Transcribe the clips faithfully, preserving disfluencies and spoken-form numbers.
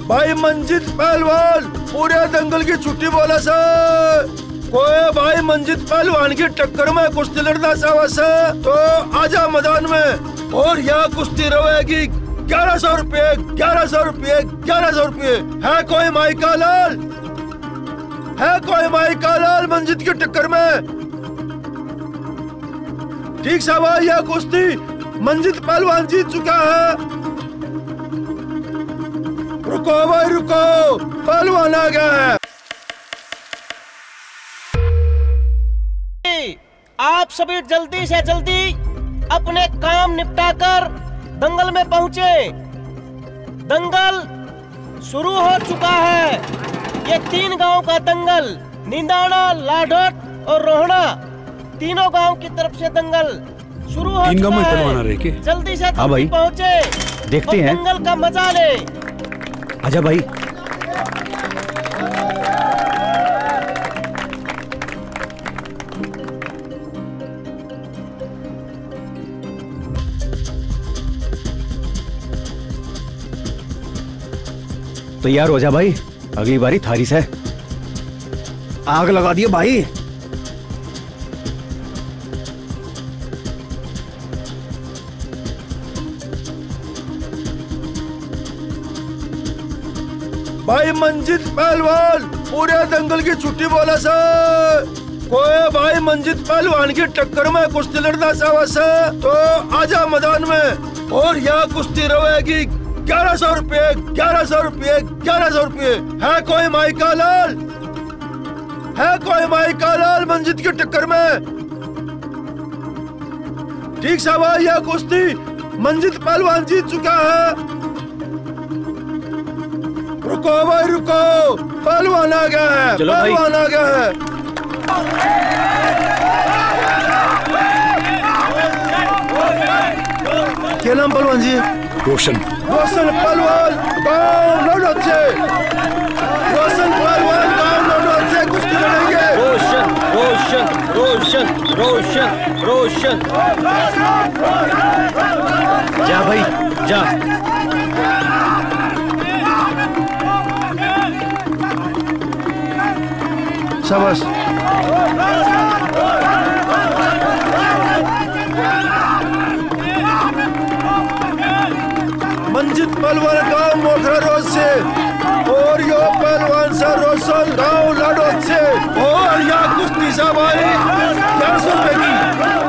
भाई मंजित पहलवान पूरे दंगल की छुट्टी बोला सर। कोई भाई मंजित पहलवान की टक्कर में कुश्ती लड़ना चाहे से तो आजा मैदान में, और यहाँ कुश्ती रहेगी ग्यारह सौ रुपये ग्यारह सौ रुपये ग्यारह सौ रुपये। है कोई माई का लाल, है कोई माई का लाल मंजित की टक्कर में? ठीक सा भाई, यह कुश्ती मंजित पहलवान जीत चुका है। रुको भाई रुको, पहलवान आ गया है। आप सभी जल्दी से जल्दी अपने काम निपटाकर दंगल में पहुंचे। दंगल शुरू हो चुका है। ये तीन गांव का दंगल, निंदाना, लाडोट और रोहना, तीनों गांव की तरफ से दंगल शुरू हो तीन चुका है। के? जल्दी से जल्दी पहुंचे, देखते हैं दंगल का मजा ले। आजा भाई। तैयार हो जा भाई, अगली बारी थारी से आग लगा दिए भाई। भाई मंजित पहलवान पूरे दंगल की छुट्टी बोला सर। कोई भाई मंजित पहलवान की टक्कर में कुश्ती लड़ना चाहे से तो आजा मैदान में, और यहाँ कुश्ती रहेगी ग्यारह सौ रुपये ग्यारह सौ रुपये ग्यारह सौ रुपये। है कोई माई का लाल, है कोई माई का लाल मंजित की टक्कर में? ठीक सा भाई, यह कुश्ती मंजित पहलवान जीत चुका है। रुको भाई रुको, पहलवान आ गया है, पहलवान आ गया है। क्या नाम पहलवान जी? रोशन। रोशन पहलवान गाँव लौट से, रोशन पहलवान गाँव लौट से कुश्ती लड़ेंगे। रोशन रोशन रोशन रोशन रोशन जा भाई जा। शाबाश। मंजित पहलवान गांव मोखरा रोड से, और यो पहलवान सा रोशन गांव लाडोद से, और यहाँ कुश्ती सा भाई ग्यारह सौ रुपए की।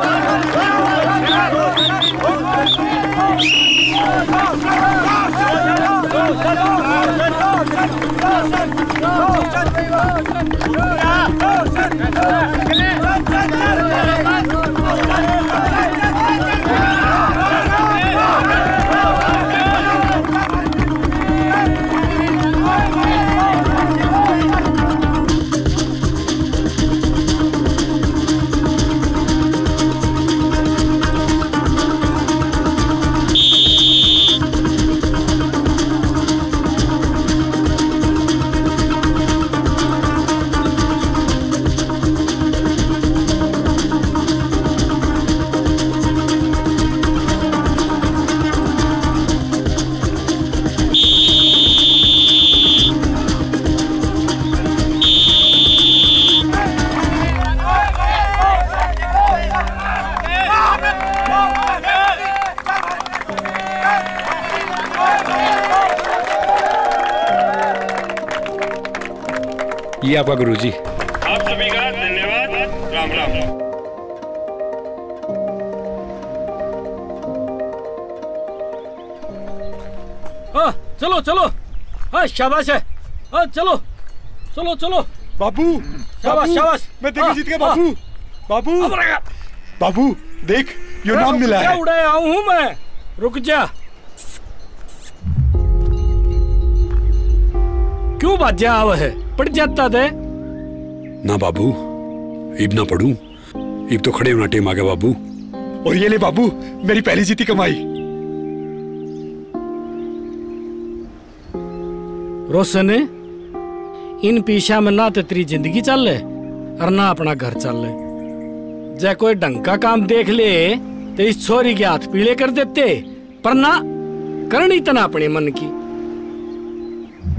ये आपका गुरुजी। आप सभी का धन्यवाद। राम राम। हाँ चलो चलो, हाँ शाबाश है, हाँ चलो चलो चलो। बाबू शाबाश शाबाश, मैं देख जीत गया बाबू। बाबू बाबू देख यो नाम मिला है। उड़े आऊं हूँ मैं, रुक जा। क्यों बाजा आव है, पड़ जाता थे ना बाबू, इब ना पढ़ूं, इब तो खड़े होना टेम आ गया बाबू। और ये ले बाबू मेरी पहली जीती कमाई। रोशन, इन पीछा में ना तो तेरी जिंदगी चल ले और ना अपना घर चल ले। जै कोई ढंग का काम देख ले तेरी छोरी के हाथ पीले कर देते, पर ना करनी तना अपने मन की।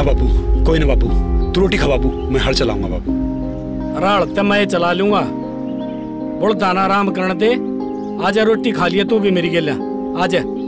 ना बापू, कोई ना बापू, तू रोटी खा बापू, मैं हल चलाऊंगा बापू। राल ते मैं चला लूंगा, बोल दाना आराम करने दे। आजा रोटी खा लिया तू भी मेरी गेला, आजा।